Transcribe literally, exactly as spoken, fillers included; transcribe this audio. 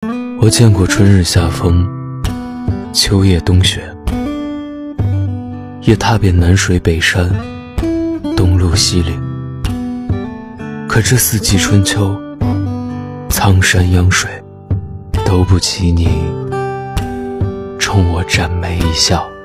我见过春日夏风，秋夜冬雪，也踏遍南水北山，东路西岭。可这四季春秋，苍山央水，都不及你冲我展眉一笑。